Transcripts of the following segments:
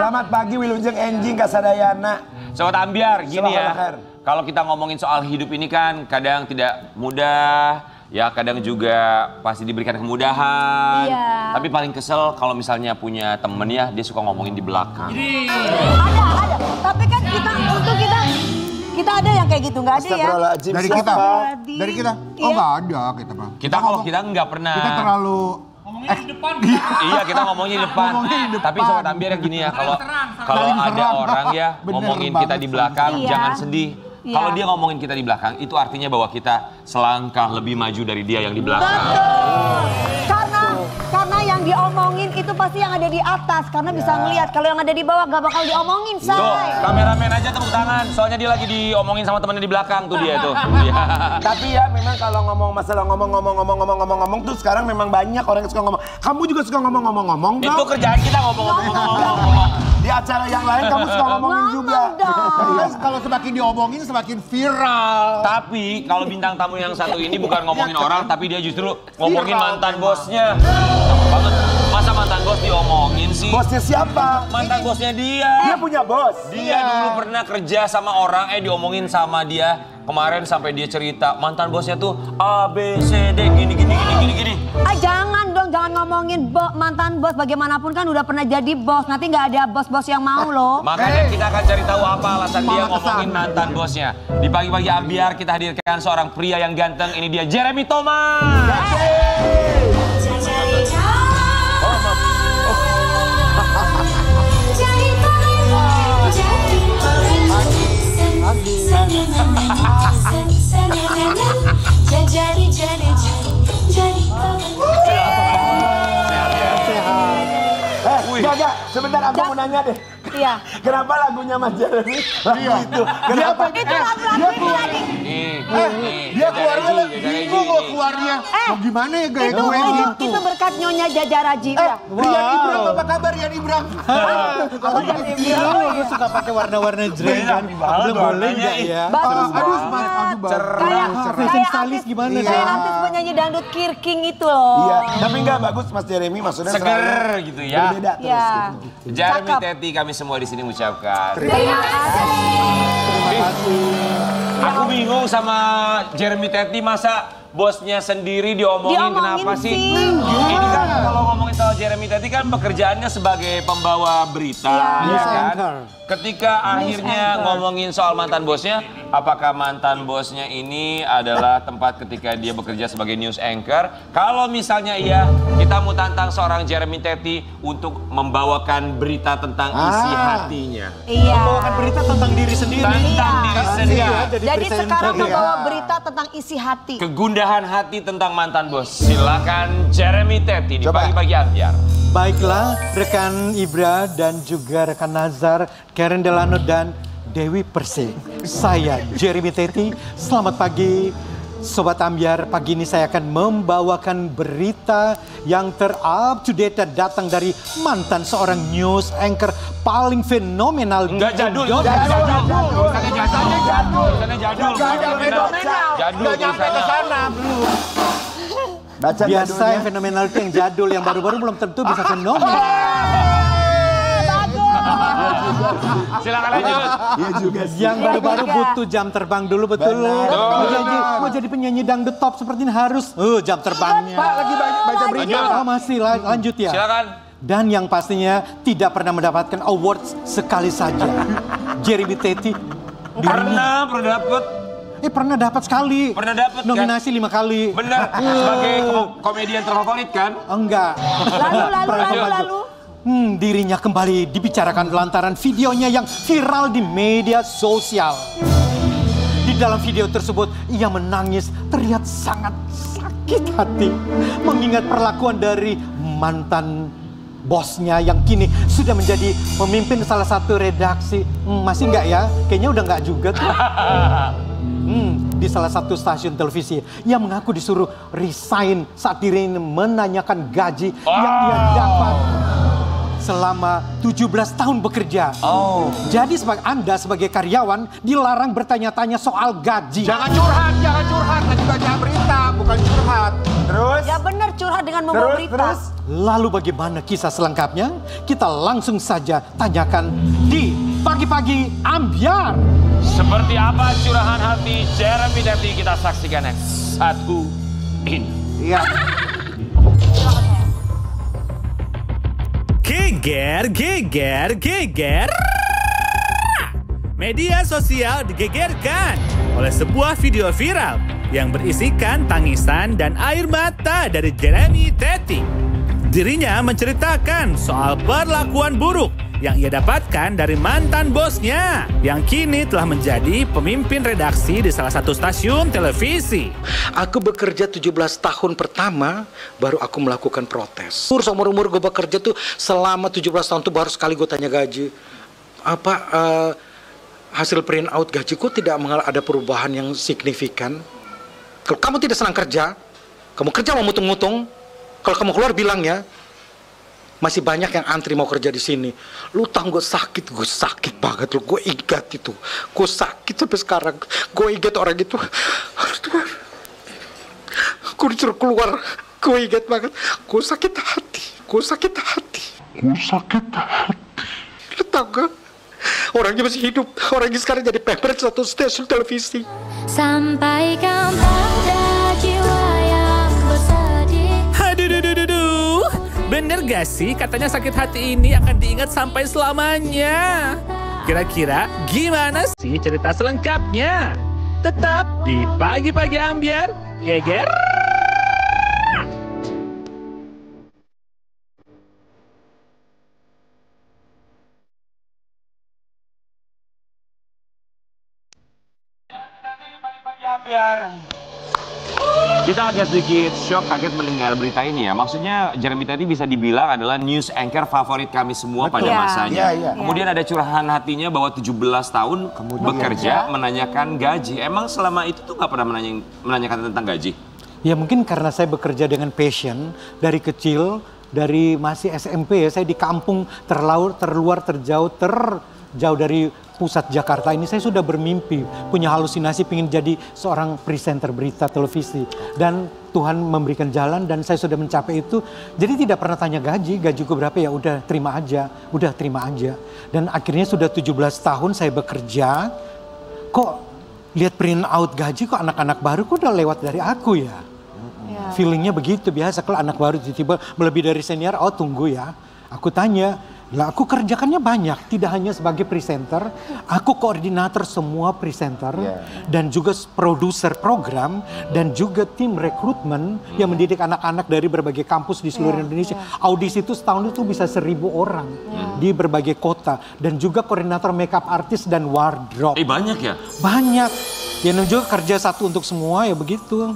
Selamat pagi Wilujeng Enjing Kasadayana. Sobat Ambiar, gini ya. Kalau kita ngomongin soal hidup ini kan kadang tidak mudah, ya kadang juga pasti diberikan kemudahan. Iya. Tapi paling kesel kalau misalnya punya temen ya, dia suka ngomongin di belakang. Ada. Tapi kan kita ada yang kayak gitu, nggak ada ya? Dari kita? Oh nggak ada kita Bang. Kita nggak pernah. Kita terlalu ngomongin di depan. Iya, kita ngomongin di depan. Tapi Sobat Ambiar ya gini ya, kalau ada orang ya ngomongin kita di belakang, Iya. jangan sedih. Iya. Kalau dia ngomongin kita di belakang, itu artinya bahwa kita selangkah lebih maju dari dia yang di belakang. Betul. Karena yang diomongin itu pasti yang ada di atas. Karena bisa ngelihat kalau yang ada di bawah gak bakal diomongin, say. Tuh, kameramen aja tepuk tangan. Soalnya dia lagi diomongin sama temennya di belakang tuh dia tuh. Tapi ya memang kalau ngomong masalah ngomong tuh sekarang memang banyak orang yang suka ngomong. Kamu juga suka ngomong dong. Itu kerjaan kita ngomong. Di acara yang lain kamu suka ngomongin juga. Kalau semakin diomongin semakin viral. Tapi kalau bintang tamu yang satu ini bukan ngomongin orang, tapi dia justru ngomongin mantan bosnya. Banget. Masa mantan bos diomongin sih? Bosnya siapa? Mantan bosnya dia. Dia punya bos. Dia dulu pernah kerja sama orang, diomongin sama dia. Kemarin sampai dia cerita, mantan bosnya tuh A, B, C, D, gini. Jangan dong, jangan ngomongin mantan bos. Bagaimanapun kan udah pernah jadi bos. Nanti nggak ada bos-bos yang mau loh. Makanya kita akan cari tahu apa alasan dia ngomongin mantan bosnya. Di pagi-pagi Ambiar kita hadirkan seorang pria yang ganteng. Ini dia Jeremy Thomas. Enggak, sebentar aku mau nanya deh. Iya. Kenapa lagunya Mas Jeremy lagu itu? Kenapa? Itu lagu-lagu ini lagi. Dia keluarnya bingung loh keluarnya. Mau gimana ya gaya gue gitu. Itu berkat Nyonya Jaja Raji. Rian Ibram, apa kabar Rian Ibram? Gue suka pakai warna-warna jreng kan. Boleh nggak ya? Bagus Cerah. Fashion stylist gimana? Kayak artis penyanyi dangdut Kirking itu loh. Iya, tapi enggak bagus Mas Jeremy maksudnya Seger gitu ya. berbeda terus Iya. gitu. Jeremy Teti kami semua di sini mengucapkan. Terima kasih. Aku bingung sama Jeremy Teti, masa bosnya sendiri diomongin kenapa sih? Ini kan kalau ngomongin soal Jeremy Teti kan pekerjaannya sebagai pembawa berita, ya kan? Ketika akhirnya ngomongin soal mantan bosnya, apakah mantan bosnya ini adalah tempat ketika dia bekerja sebagai news anchor? Kalau misalnya iya, kita mau tantang seorang Jeremy Teti untuk membawakan berita tentang isi hatinya. Iya. Membawakan berita tentang diri sendiri. Tentang diri sendiri. Jadi sekarang membawa berita tentang isi hati. Kegundahan hati tentang mantan bos. Silakan Jeremy Teti di pagi-pagi Ambiar. Baiklah rekan Ibra dan juga rekan Nazar, Karen Delano dan Dewi Persik. Saya Jeremy Teti, selamat pagi Sobat Ambiar. Pagi ini saya akan membawakan berita yang ter-up to date dan datang dari mantan seorang news anchor paling fenomenal. Enggak jadul. Baca Biasa yang fenomenal itu yang jadul, yang baru-baru belum tentu bisa fenomenal. Silakan lanjut. Iya juga sih. Yang baru-baru butuh jam terbang dulu, betul. Mau jadi penyanyi dangdut top seperti ini harus jam terbangnya. Pak lagi baca berita. Oh masih lanjut ya. Silakan. Dan yang pastinya tidak pernah mendapatkan award sekali saja. Jeremy Teti Pernah dapet. pernah dapat sekali. Pernah dapat kan? Nominasi 5 kali. Benar. Sebagai komedian terfavorit kan? Enggak. Lalu. Dirinya kembali dibicarakan lantaran videonya yang viral di media sosial. Di dalam video tersebut, ia menangis terlihat sangat sakit hati. Mengingat perlakuan dari mantan bosnya yang kini sudah menjadi pemimpin salah satu redaksi. Masih enggak ya? Kayaknya udah enggak juga tuh. Di salah satu stasiun televisi. Ia mengaku disuruh resign saat dirinya menanyakan gaji yang ia dapat selama 17 tahun bekerja. Jadi Anda sebagai karyawan dilarang bertanya-tanya soal gaji. Jangan curhat, lagi baca berita, bukan curhat. Terus? Ya benar curhat dengan membawa berita. Terus? Lalu bagaimana kisah selengkapnya? Kita langsung saja tanyakan di Pagi-Pagi Ambyar. Seperti apa curahan hati Jeremy Teti, kita saksikan yang satu ini. Iya. Geger, geger, geger. Media sosial digegerkan oleh sebuah video viral yang berisikan tangisan dan air mata dari Jeremy Teti. Dirinya menceritakan soal perlakuan buruk yang ia dapatkan dari mantan bosnya yang kini telah menjadi pemimpin redaksi di salah satu stasiun televisi. Aku bekerja 17 tahun pertama, baru aku melakukan protes. Seumur-umur gue bekerja tuh selama 17 tahun tuh baru sekali gue tanya gaji. Hasil print out gajiku tidak ada perubahan yang signifikan. Kalau kamu tidak senang kerja, kamu kerja mau mutung-mutung. Kalau kamu keluar bilang ya, masih banyak yang antri mau kerja di sini. Lu tahu gue sakit banget lu. Gue ingat itu, gue sakit sampai sekarang. Gue ingat orang itu. Gue disuruh keluar. Gue ingat banget. Gue sakit hati. Lu tahu gak? Orangnya masih hidup. Orangnya sekarang jadi pemret satu stasiun televisi. Sampaikan pada jiwa yang bersedih. Aduh. Bener gak sih katanya sakit hati ini akan diingat sampai selamanya? Kira-kira gimana sih cerita selengkapnya? Tetap di Pagi-Pagi Ambyar, geger. Kita agak sedikit shock, kaget mendengar berita ini ya. Maksudnya Jeremy Teti bisa dibilang adalah news anchor favorit kami semua pada masanya. Kemudian ada curahan hatinya bahwa 17 tahun bekerja menanyakan gaji. Emang selama itu tuh nggak pernah menanyakan tentang gaji? Ya mungkin karena saya bekerja dengan passion dari kecil, dari masih SMP ya. Saya di kampung terluar, terjauh dari pusat Jakarta ini. Saya sudah bermimpi, punya halusinasi pengen jadi seorang presenter berita televisi. Dan Tuhan memberikan jalan dan saya sudah mencapai itu. Jadi tidak pernah tanya gajiku berapa ya udah terima aja. Dan akhirnya sudah 17 tahun saya bekerja. Kok lihat print out gaji kok anak-anak baru kok udah lewat dari aku ya. Feelingnya begitu biasa kalau anak baru tiba-tiba melebihi dari senior, oh tunggu ya. Aku tanya, lah aku kerjakannya banyak, tidak hanya sebagai presenter, aku koordinator semua presenter dan juga produser program dan juga tim rekrutmen yang mendidik anak-anak dari berbagai kampus di seluruh Indonesia. Audisi itu setahun itu bisa 1.000 orang di berbagai kota dan juga koordinator makeup artist dan wardrobe. Banyak ya? Banyak. Ya juga kerja satu untuk semua ya begitu.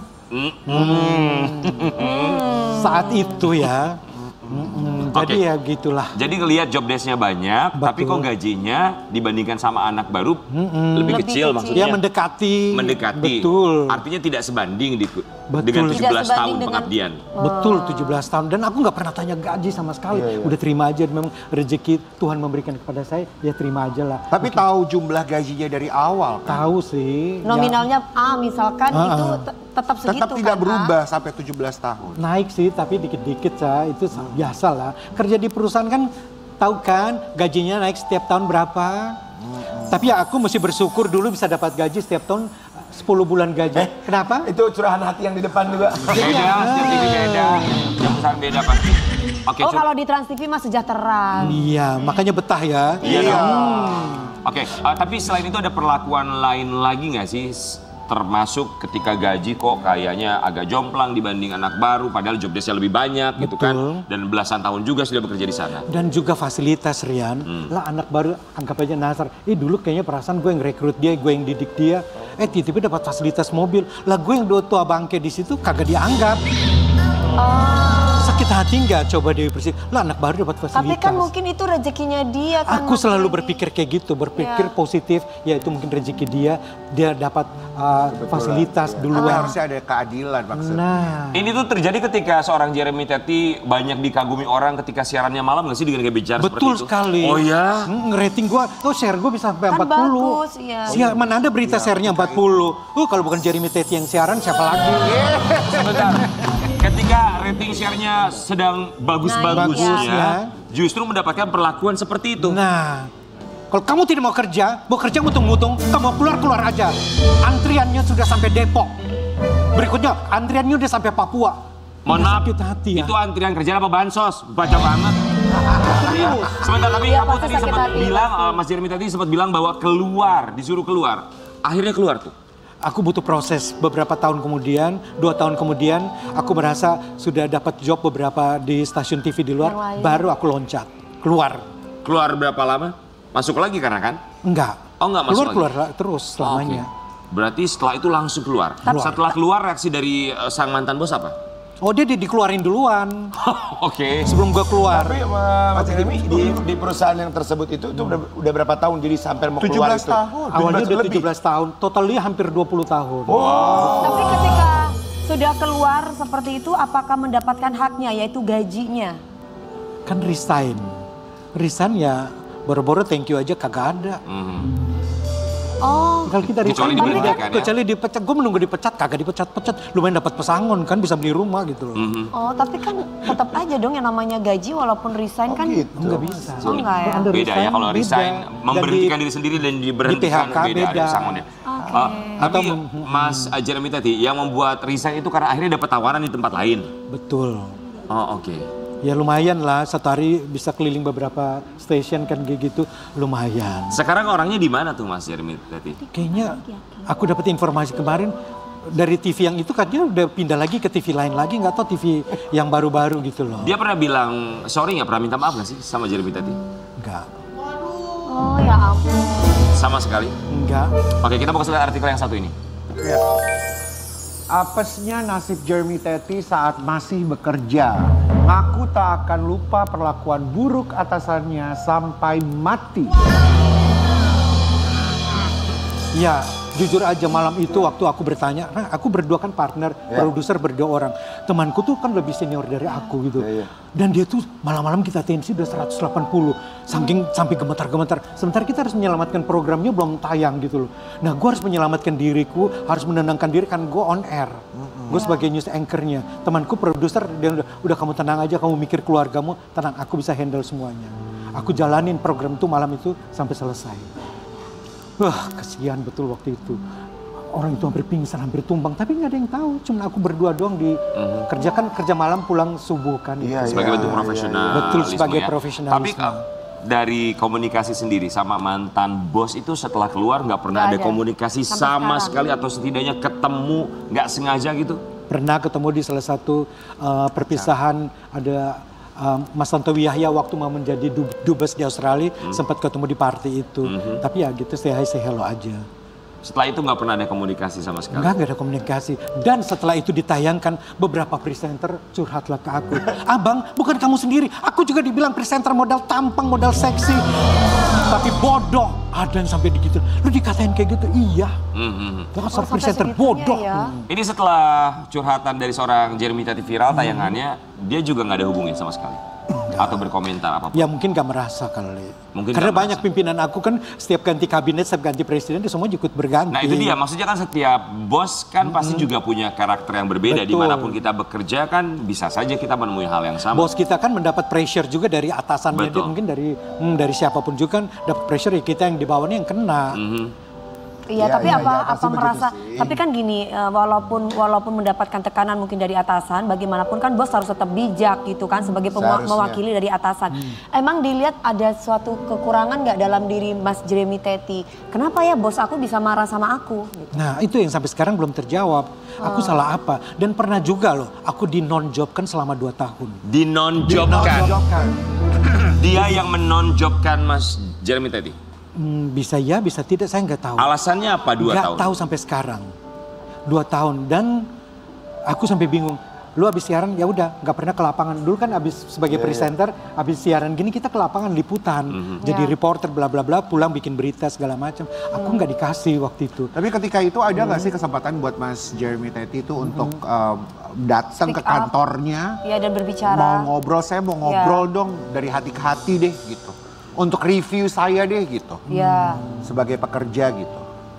Saat itu ya. Jadi ya gitulah. Jadi ngelihat job desk-nya banyak, tapi kok gajinya dibandingkan sama anak baru lebih kecil maksudnya. Ya mendekati. Betul. Artinya tidak sebanding dengan 17 tahun pengabdian. Betul, 17 tahun. Dan aku nggak pernah tanya gaji sama sekali. Udah terima aja, memang rezeki Tuhan memberikan kepada saya, ya terima aja lah. Tapi tahu jumlah gajinya dari awal kan? Tahu sih. Nominalnya A misalkan itu tetap segitu tetap tidak kan, berubah sampai 17 tahun. Naik sih, tapi dikit-dikit itu biasa lah. Kerja di perusahaan kan tahu kan gajinya naik setiap tahun berapa. Tapi ya aku mesti bersyukur dulu bisa dapat gaji setiap tahun 10 bulan gaji. Kenapa? Itu curahan hati yang di depan juga. Beda, setiap TV beda. Yang besar beda pasti. Kalau di Trans TV mah sejahtera. Iya, makanya betah ya. Iya. Tapi selain itu ada perlakuan lain lagi nggak sih? Termasuk ketika gaji kok kayaknya agak jomplang dibanding anak baru, padahal job desk-nya lebih banyak gitu kan. Dan belasan tahun juga sudah bekerja di sana. Dan juga fasilitas Rian, lah anak baru anggap aja Nasar. Dulu kayaknya perasaan gue yang rekrut dia, gue yang didik dia. Tiba-tiba dapat fasilitas mobil. Lah gue yang tua bangke di situ kagak dianggap. Sakit hati nggak coba Dewi Persik? Lah anak baru dapat fasilitas. Tapi kan mungkin itu rezekinya dia kan. Aku selalu berpikir kayak gitu, berpikir positif. Ya itu mungkin rezeki dia dapat fasilitas duluan. Tapi harusnya ada keadilan maksudnya. Nah. Ini tuh terjadi ketika seorang Jeremy Teti banyak dikagumi orang ketika siarannya malam nggak sih dengan kayak bicara seperti itu? Betul sekali. Oh ya? Rating gue, share gue bisa sampai 40. Bagus, iya. Mana ada berita share-nya 40. Kalau bukan Jeremy Teti yang siaran siapa lagi? Sebentar. ketika rating share-nya sedang bagus-bagusnya, ya. justru mendapatkan perlakuan seperti itu. Nah, kalau kamu tidak mau kerja mutung-mutung, kamu keluar aja. Antriannya sudah sampai Depok. Berikutnya, antriannya udah sampai Papua. Mohon maaf, sakit hati ya. itu antrian kerjaan apa bansos? Baca banget. Iya. Sebentar, tapi Iya, kamu pasti tadi sakit sempat hati. bilang, Mas Jeremy tadi sempat bilang bahwa disuruh keluar. Akhirnya keluar tuh. Aku butuh proses beberapa tahun kemudian, 2 tahun kemudian, aku merasa sudah dapat job beberapa di stasiun TV di luar, baru aku loncat, keluar. Keluar berapa lama? Masuk lagi karena kan? Enggak. Oh, enggak masuk Keluar lagi? terus selamanya. Oke. Berarti setelah itu langsung keluar. Setelah keluar reaksi dari sang mantan bos apa? Oh, dia dikeluarin duluan Oke. sebelum gua keluar. Tapi Mas Jeremy di perusahaan yang tersebut itu udah berapa tahun jadi sampai mau keluar 17 itu? tahun. Awalnya udah lebih. 17 tahun, totalnya hampir 20 tahun. Tapi ketika sudah keluar seperti itu, apakah mendapatkan haknya, yaitu gajinya? Kan resign ya boro-boro thank you aja kagak ada. Oh, Kalau kita Kecuali resign, diberhentikan ya? kecuali dipecat, gue menunggu dipecat, kagak dipecat, lumayan dapat pesangon kan, bisa beli rumah gitu loh. oh, tapi kan tetap aja dong yang namanya gaji walaupun resign kan. Gitu. Enggak bisa. Oh, enggak ya? Anda Beda ya kalau beda. resign, memberhentikan Dan diri sendiri dan diberhentikan PHK beda. beda. Ada pesangonnya. Tapi Mas Jeremy tadi yang membuat resign itu karena akhirnya dapat tawaran di tempat lain. Betul. Oh, oke. Ya lumayan lah, satu hari bisa keliling beberapa stasiun kan kayak gitu, lumayan. Sekarang orangnya di mana tuh Mas Jeremy tadi? Kayaknya aku dapat informasi kemarin dari TV yang itu kan dia udah pindah lagi ke TV lain lagi, nggak tahu TV yang baru-baru gitu loh. Dia pernah bilang sorry nggak, pernah minta maaf nggak sih sama Jeremy tadi? Enggak, Oh ya ampun. Sama sekali. enggak. Oke, kita fokus lihat artikel yang satu ini. Apesnya nasib Jeremy Teti saat masih bekerja. Ngaku tak akan lupa perlakuan buruk atasannya sampai mati. Ya, jujur aja malam itu waktu aku bertanya, nah aku berdua kan partner, produser berdua orang. Temanku tuh kan lebih senior dari aku gitu. Dan dia tuh malam-malam kita tensi udah 180. Saking sampai gemetar-gemetar. Sementara kita harus menyelamatkan programnya belum tayang gitu loh. Nah gue harus menyelamatkan diriku, harus menenangkan diri kan gue on air. Gue sebagai news anchornya. Temanku produser, dia udah kamu tenang aja, kamu mikir keluargamu, tenang aku bisa handle semuanya. Aku jalanin program itu malam itu sampai selesai. Wah, kasihan betul waktu itu. Orang itu hampir pingsan, hampir tumbang. Tapi nggak ada yang tahu. Cuma aku berdua doang di kerja malam pulang subuh kan. Iya, Sebagai bentuk profesional. Betul, sebagai profesionalisme. Tapi dari komunikasi sendiri sama mantan bos itu setelah keluar nggak pernah Nggak ada ada. komunikasi Sampai sama sekarang. sekali atau setidaknya ketemu nggak sengaja gitu? Pernah ketemu di salah satu perpisahan ada Mas Tantowi Yahya waktu mau menjadi dubes di Australia sempat ketemu di party itu. Tapi ya gitu say hello aja. Setelah itu nggak pernah ada komunikasi sama sekali? Enggak ada komunikasi. Dan setelah itu ditayangkan beberapa presenter curhatlah ke aku. Abang bukan kamu sendiri. Aku juga dibilang presenter modal tampang, modal seksi. Tapi bodoh. Ada yang sampai begitu. Lu dikatain kayak gitu? Iya. Dasar presenter bodoh. Ya. Ini setelah curhatan dari seorang Jeremy Teti viral tayangannya, dia juga nggak ada hubungin sama sekali? Atau berkomentar apapun? Ya mungkin gak merasa kali. Mungkin Karena nggak banyak merasa. pimpinan aku kan setiap ganti kabinet, setiap ganti presiden, dia semua ikut berganti. Nah itu dia, maksudnya kan setiap bos kan pasti juga punya karakter yang berbeda. Betul. Dimanapun kita bekerja kan bisa saja kita menemui hal yang sama. Bos kita kan mendapat pressure juga dari atasannya, dia Betul. mungkin dari siapapun juga kan dapat pressure, ya kita yang di bawahnya yang kena. Iya, Ya, tapi ya, apa ya, pasti begitu merasa? sih. Tapi kan gini, walaupun mendapatkan tekanan mungkin dari atasan, bagaimanapun kan bos harus tetap bijak gitu kan sebagai Seharusnya. mewakili dari atasan. Emang dilihat ada suatu kekurangan nggak dalam diri Mas Jeremy Teti? Kenapa ya bos aku bisa marah sama aku? Gitu. Nah itu yang sampai sekarang belum terjawab. Aku salah apa? Dan pernah juga loh, aku di non-jobkan selama 2 tahun. Dinonjobkan. Dia yang menonjobkan Mas Jeremy Teti. Bisa ya, bisa tidak, saya nggak tahu. Alasannya apa 2 tahun? Nggak tahu sampai sekarang. 2 tahun dan aku sampai bingung. Lu habis siaran ya udah nggak pernah ke lapangan. Dulu kan habis sebagai presenter, habis siaran gini kita ke lapangan liputan. Jadi reporter bla bla bla, pulang bikin berita segala macam. Aku nggak dikasih waktu itu. Tapi ketika itu ada nggak sih kesempatan buat Mas Jeremy Teti itu untuk datang Speak ke up. kantornya? Iya, dan berbicara. Mau ngobrol, saya mau ngobrol dong dari hati ke hati deh gitu. Untuk review saya deh gitu. Iya. Sebagai pekerja gitu.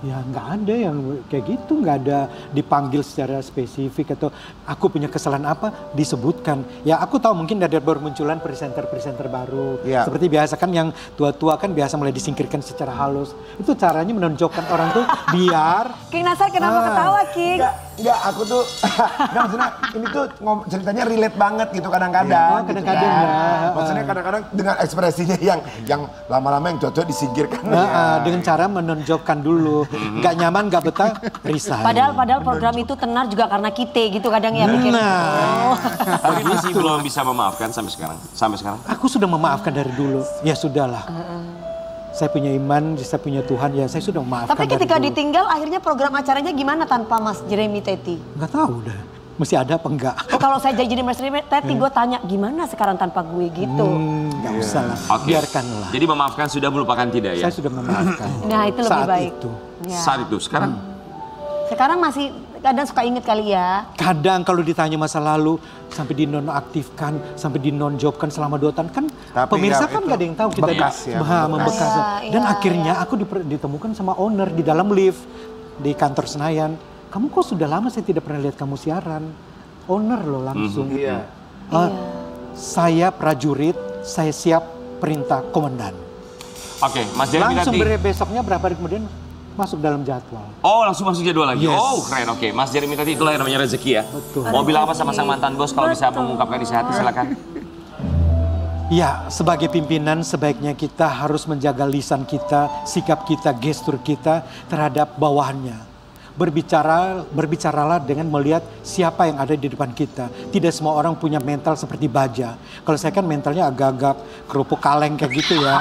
Ya nggak ada yang kayak gitu, nggak ada dipanggil secara spesifik atau aku punya kesalahan apa disebutkan. Ya aku tahu mungkin ada bermunculan presenter-presenter baru. Ya. Seperti biasa kan yang tua-tua kan biasa mulai disingkirkan secara halus. Itu caranya menonjolkan orang tuh biar... King Nasar kenapa ketawa King? Enggak, aku tuh, enggak maksudnya ini tuh ceritanya relate banget gitu kadang-kadang. Ya, kadang-kadang gitu kan. ya. Maksudnya kadang-kadang dengan ekspresinya yang lama-lama yang cocok disingkirkan. dengan cara menonjolkan dulu. Nggak nyaman, nggak betah, resign. Padahal program itu tenar juga karena kita gitu kadang ya bikin. Oh. Tapi masih belum bisa memaafkan sampai sekarang. Sampai sekarang. Aku sudah memaafkan dari dulu. Ya sudahlah. Saya punya iman, saya punya Tuhan, ya saya sudah memaafkan. Tapi ketika dari dulu. ditinggal akhirnya program acaranya gimana tanpa Mas Jeremy Teti? Nggak tahu dah. Mesti ada apa enggak? Oh, kalau saya jadi Mas Jeremy Teti gue tanya gimana sekarang tanpa gue gitu. Nggak usah lah. Oke. Biarkanlah. Jadi memaafkan sudah, melupakan tidak ya? Saya sudah memaafkan. Nah itu lebih Saat baik. itu. Ya. Saat itu, sekarang? Sekarang masih kadang suka inget kali ya. Kadang kalau ditanya masa lalu sampai dinonaktifkan, sampai dinonjobkan selama 2 tahun kan Tapi pemirsa nggak, kan itu nggak ada yang tahu kita bekas ya, membekas. Iya, Dan iya, akhirnya aku ditemukan sama owner di dalam lift di kantor Senayan. Kamu kok sudah lama saya tidak pernah lihat kamu siaran. Owner loh langsung. Iya. Saya prajurit, saya siap perintah komandan. Oke, Mas Jeremy Langsung Teti. besoknya berapa hari kemudian masuk dalam jadwal. Oh, langsung masuk jadwal lagi. Yes. Oh, keren. Oke, Mas Jeremy Teti itulah yang namanya rezeki ya. Betul. Mau bilang apa sama sang mantan bos kalau bisa mengungkapkan isi hati, silakan. Ya, sebagai pimpinan sebaiknya kita harus menjaga lisan kita, sikap kita, gestur kita terhadap bawahannya. Berbicaralah dengan melihat siapa yang ada di depan kita. Tidak semua orang punya mental seperti baja. Kalau saya kan mentalnya agak-agak kerupuk kaleng kayak gitu ya.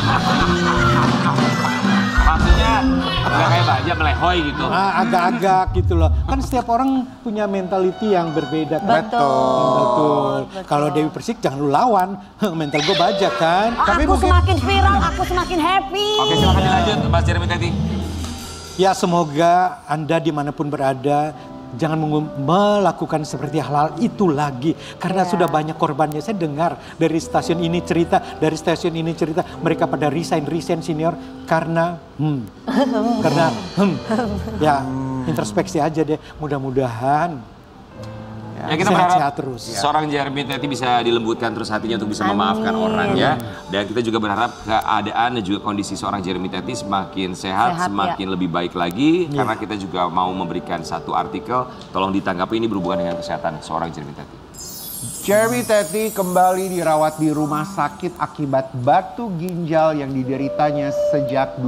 Maksudnya nggak kayak baja melehoy gitu. Agak-agak gitu loh. Kan setiap orang punya mentality yang berbeda. Betul. Kalau Dewi Persik jangan lu lawan. Mental gue baja kan. Aku semakin viral, aku semakin happy. Oke, silakan dilanjut Mas Jeremy Teti. Ya semoga Anda dimanapun berada jangan melakukan seperti hal-hal itu lagi. Karena sudah banyak korbannya. Saya dengar dari stasiun ini cerita, dari stasiun ini cerita. Mereka pada resign senior karena ya introspeksi aja deh. Mudah-mudahan Ya, kita berharap sehat-sehat terus. seorang Jeremy Teti bisa dilembutkan terus hatinya untuk bisa memaafkan orang ya. Dan kita juga berharap keadaan dan juga kondisi seorang Jeremy Teti semakin sehat semakin lebih baik lagi. Karena kita juga mau memberikan satu artikel, tolong ditanggapi ini berhubungan dengan kesehatan seorang Jeremy Teti. Jeremy Teti kembali dirawat di rumah sakit akibat batu ginjal yang dideritanya sejak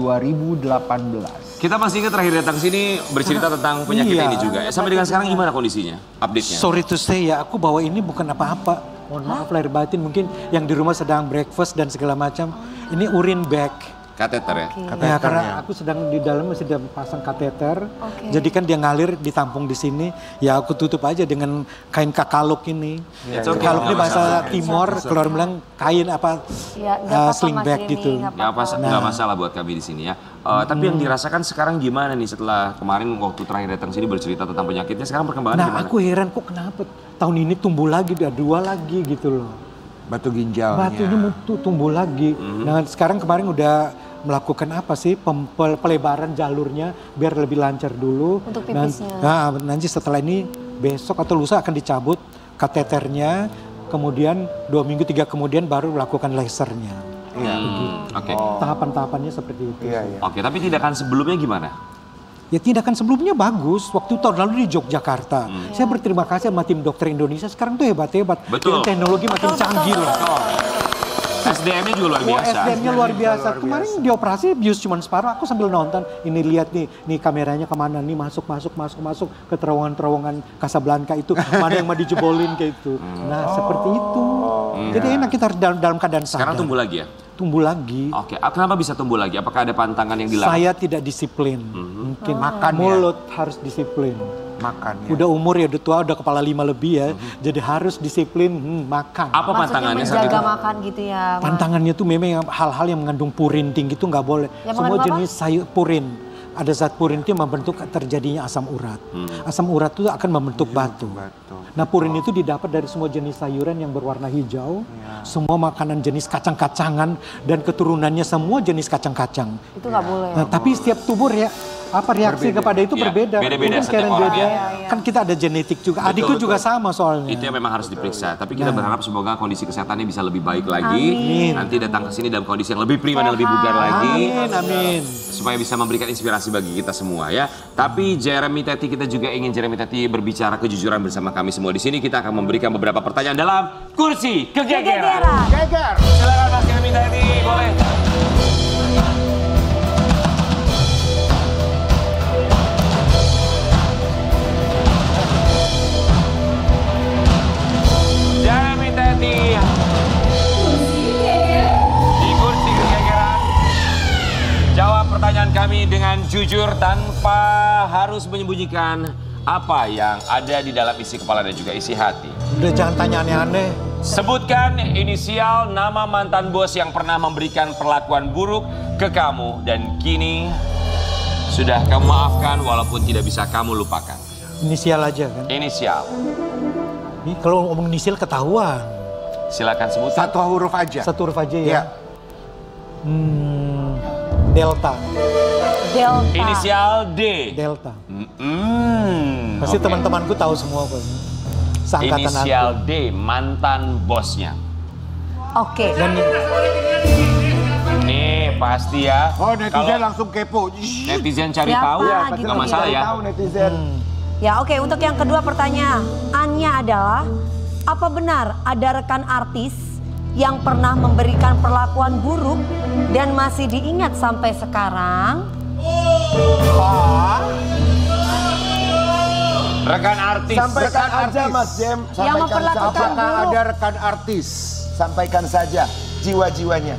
2018. Kita masih ingat terakhir datang sini bercerita tentang penyakit ini juga. Sampai dengan sekarang gimana kondisinya? Update-nya? Sorry to say ya, aku bawa ini bukan apa-apa. Mohon maaf lahir batin, mungkin yang di rumah sedang breakfast dan segala macam. Ini urin bag. Kateter ya? Ya karena aku sedang di dalam masih pasang kateter. Jadi kan dia ngalir ditampung di sini. Ya aku tutup aja dengan kain kakaluk ini. Kakaluk ini bahasa Timor, keluar bilang kain apa sling bag gitu. Nggak masalah buat kami di sini ya. Tapi yang dirasakan sekarang gimana nih setelah kemarin waktu terakhir datang sini bercerita tentang penyakitnya, sekarang perkembangannya gimana? Nah aku heran kok kenapa tahun ini tumbuh lagi, udah 2 lagi gitu loh. Batu ginjalnya. Batunya tumbuh lagi. Nah sekarang kemarin udah melakukan apa sih pelebaran jalurnya biar lebih lancar dulu. Untuk pipisnya. Nah, nanti setelah ini besok atau lusa akan dicabut kateternya, kemudian 2 minggu 3 kemudian baru melakukan lasernya. Oke. Tahapan-tahapannya seperti itu. Oke, tapi tindakan sebelumnya gimana? Ya tindakan sebelumnya bagus. Waktu tahun lalu di Yogyakarta. Saya berterima kasih sama tim dokter Indonesia. Sekarang tuh hebat-hebat. Betul. Teknologi makin canggih loh. SDM-nya juga luar biasa. SDM-nya luar biasa. Kemarin dioperasi bius cuma separuh. Aku sambil nonton. Ini lihat nih kameranya kemana nih masuk ke terowongan Casablanca itu. Mana yang mau dijebolin kayak itu. Nah seperti itu. Jadi enak kita dalam keadaan sadar. Sekarang tumbuh lagi ya? Tumbuh lagi. Oke, kenapa bisa tumbuh lagi? Apakah ada pantangan yang dilakukan? Saya tidak disiplin. Mungkin Makan ya? mulut harus disiplin. Makan ya. Udah umur ya, udah tua, udah kepala 5 lebih ya. Jadi harus disiplin makan. Apa pantangannya? Maksudnya menjaga makan gitu ya. Pantangannya tuh memang hal-hal yang mengandung purin tinggi itu nggak boleh. Yang Semua mengandung jenis sayur purin. Ada zat purin itu yang membentuk terjadinya asam urat. Asam urat itu akan membentuk batu. Nah purin itu didapat dari semua jenis sayuran yang berwarna hijau. Semua makanan jenis kacang-kacangan dan keturunannya semua jenis kacang-kacang. Itu nggak boleh. Nah, tapi setiap tubuh apa reaksi kepada itu Ya, berbeda. beda-beda Mungkin setiap Karen orang beda. ya. Kan kita ada genetik juga. Betul, Adikku juga betul. sama soalnya. Itu yang memang harus diperiksa. Tapi kita berharap semoga kondisi kesehatannya bisa lebih baik lagi. Amin. Nanti datang ke sini dalam kondisi yang lebih prima dan lebih bugar lagi. Amin, amin. Supaya bisa memberikan inspirasi bagi kita semua ya. Tapi Jeremy Teti, kita juga ingin Jeremy Teti berbicara kejujuran bersama kami semua di sini. Kita akan memberikan beberapa pertanyaan dalam kursi kegegeran. Geger. Silakan Mas Jeremy Teti, boleh. Jeremy Teti di kursi kegegeran. Jawab pertanyaan kami dengan jujur tanpa harus menyembunyikan apa yang ada di dalam isi kepala dan juga isi hati. Udah jangan tanya aneh-aneh. Sebutkan inisial nama mantan bos yang pernah memberikan perlakuan buruk ke kamu dan kini sudah kamu maafkan walaupun tidak bisa kamu lupakan. Inisial aja kan. Inisial. Ini kalau ngomong inisial ketahuan. Silakan sebutkan. Satu huruf aja. Satu huruf aja ya. Iya. Delta. Delta. Inisial D. Delta. Pasti Oke. teman-temanku tahu semua kok. Seangkatan Inisial aku. D, mantan bosnya. Oke. Dan Nih pasti ya. Oh, netizen Kalau langsung kepo. netizen cari Siapa tahu, gitu, nggak masalah ya. Tahu netizen. Ya oke, untuk yang kedua pertanyaannya adalah, apa benar ada rekan artis yang pernah memberikan perlakuan buruk dan masih diingat sampai sekarang? Rekan artis. Sampaikan aja Mas Jem. Yang Sampaikan memperlakukan saja. Apakah buruk. ada rekan artis? Sampaikan saja jiwa-jiwanya.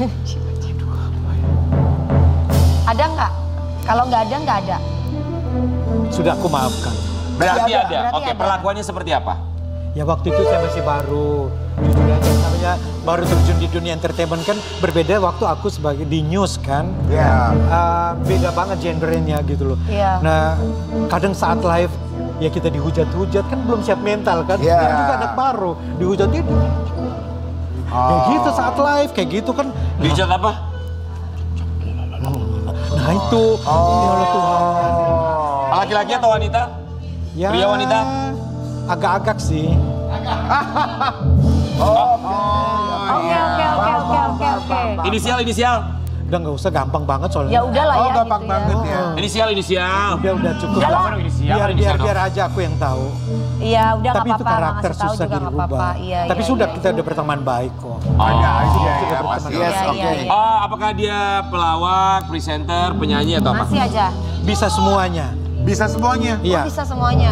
Ada nggak? Kalau nggak ada, nggak ada. sudah aku maafkan. Berarti ada. Berarti Oke, ada. perlakuannya seperti apa? Ya waktu itu saya masih baru, jujur aja namanya baru terjun di dunia entertainment kan berbeda waktu aku sebagai di news kan. Ya. Beda banget genrenya gitu loh. Iya. Nah kadang saat live ya kita dihujat-hujat kan belum siap mental kan. Iya. Kita juga anak baru dihujat itu. Ya gitu saat live kayak gitu kan. Dihujat apa? Nah itu ya Allah Tuhan. Laki-laki atau wanita? Ya, Pria wanita? agak-agak sih. Oke. Inisial. Udah nggak usah gampang banget soalnya. Ya udahlah ya. gampang gitu banget ya. Inisial. Udah cukup. Udah lah. Biar aja aku yang tahu. Iya, udah nggak Tapi itu apa-apa. karakter ngasih tahu susah juga nggak apa-apa. dirubah. Iya, Tapi iya, sudah iya, kita iya. udah berteman baik kok. Ada aja ya Kita pasti. berteman Iya, baik. iya, iya. Oh, apakah dia pelawak, presenter, penyanyi atau apa? Masih aja. Bisa semuanya. Bisa semuanya. Iya. Bisa semuanya.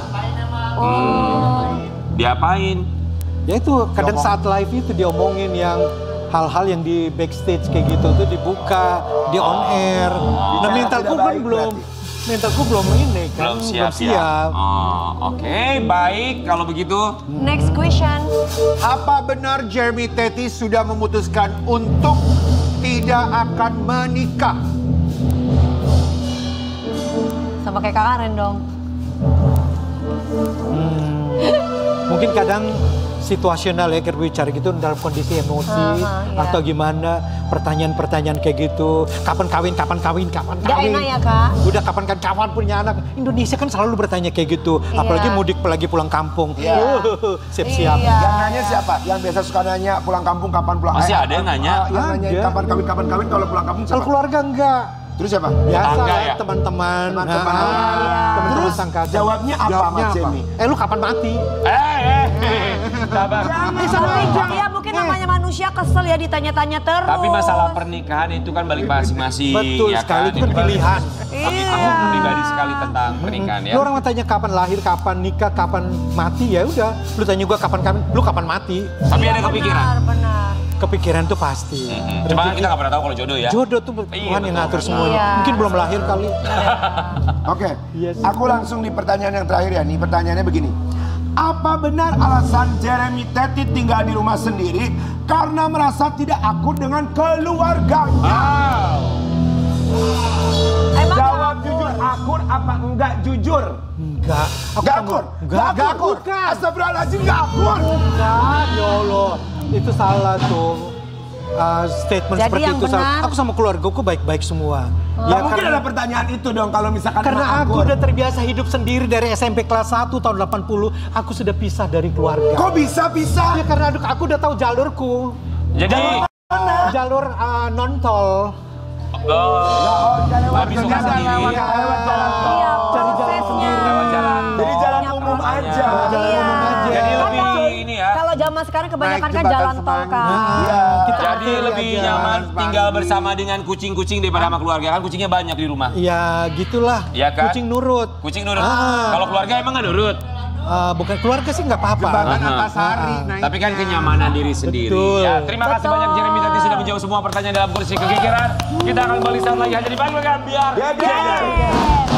Oh. Diapain? Ya itu kadang saat live itu diomongin yang hal-hal yang di backstage kayak gitu tuh dibuka, di on air. Nah mentalku tidak kan baik belum, mentalku belum ini kan. Belum siap ya? Oh, oke, baik kalau begitu. Next question. Apa benar Jeremy Teti sudah memutuskan untuk tidak akan menikah? Sama kayak Kak Karen dong. Mungkin kadang situasional ya kita bicara gitu dalam kondisi emosi iya. atau gimana pertanyaan-pertanyaan kayak gitu. Kapan kawin? Gak enak ya Kak? Udah kapan punya anak? Indonesia kan selalu bertanya kayak gitu. Iya. Apalagi mudik lagi pulang kampung. Iya. Siap-siap. Iya. Yang nanya siapa? Yang biasa suka nanya pulang kampung kapan pulang? Masih ada yang nanya? Yang nanya Ada. kapan kawin kalau pulang kampung Kalau siapa? keluarga enggak. Terus siapa? Biasa Tetangga lah, ya? teman-teman. Teman-teman. Teman-teman Terus sangkatan. jawabnya apa Mas Jemi? Lu kapan mati? Sabar. Tapi ya mungkin namanya manusia kesel ya ditanya-tanya terus. Tapi masalah pernikahan itu kan balik masing-masing. Betul ya sekali, itu kan balik- pilihan. Tapi aku pribadi sekali tentang pernikahan ya. Lu orang mau tanya kapan lahir, kapan nikah, kapan mati, ya udah. Lu tanya gua kapan kawin, lu kapan mati? Tapi ada kepikiran. Benar. Kepikiran tuh pasti. Cuma kita nggak pernah tahu kalau jodoh ya. Jodoh tuh Iya, Tuhan yang betul. ngatur semuanya. Iya. Mungkin belum lahir kali. Oke, Iya sih. aku langsung di pertanyaan yang terakhir ya. Nih pertanyaannya begini. Apa benar alasan Jeremy Teti tinggal di rumah sendiri karena merasa tidak akur dengan keluarganya? Emang Jawab akur? jujur, akur apa enggak jujur? Enggak. Aku Enggak kan- akur? Enggak akur. Astagfirullahaladzim, enggak akur. Bukan, ya Allah. Itu salah tuh. statement Jadi seperti yang itu. benar- Aku sama keluargaku baik-baik semua. Ya, mungkin ada pertanyaan itu dong kalau misalkan Karena emang aku akur. udah terbiasa hidup sendiri dari SMP kelas 1 tahun 80, aku sudah pisah dari keluarga. Kok bisa pisah? Ya karena aku udah tahu jalurku. Jadi Jalur non-tol. nggak bisa sendiri. Iya, Cari jalan prosesnya. Lewat jalan. Jadi jalan umum aja. Iya. Jadi Kan lebih kalau- ini ya. Kalau zaman sekarang kebanyakan Naik kan jembatan jalan tol Semanggi. kan. Iya. Jadi lebih nyaman tinggal bersama dengan kucing-kucing daripada sama keluarga. Kan kucingnya banyak di rumah. Ya gitulah. Iya kan? Kucing nurut. Kucing nurut. Ah. Kalau keluarga emang nggak nurut. Bukan keluarga sih nggak apa-apa. Jembatan Antasari naik. Tapi kan kenyamanan diri sendiri. Betul. Ya, terima kasih Betul. banyak Jeremy tadi sudah menjawab semua pertanyaan dalam kursi kegegeran. Kita akan kembali saat lagi hanya di Panggung Biar. Ya,